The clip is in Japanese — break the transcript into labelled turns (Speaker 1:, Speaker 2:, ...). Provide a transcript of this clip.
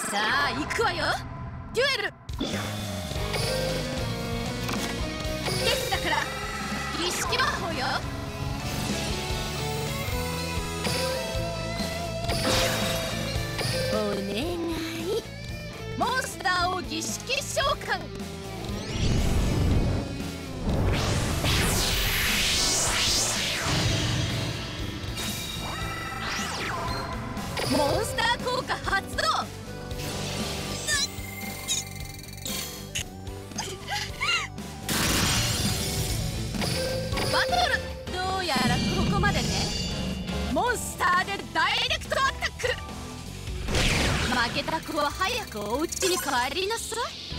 Speaker 1: さあ行くわよ。デュエルですだから儀式魔法よ。お願い。モンスターを儀式召喚。モンスター効果発動。バトルどうやらここまでね。モンスターでダイレクトアタック。負けた子は早くお家に帰りなさい。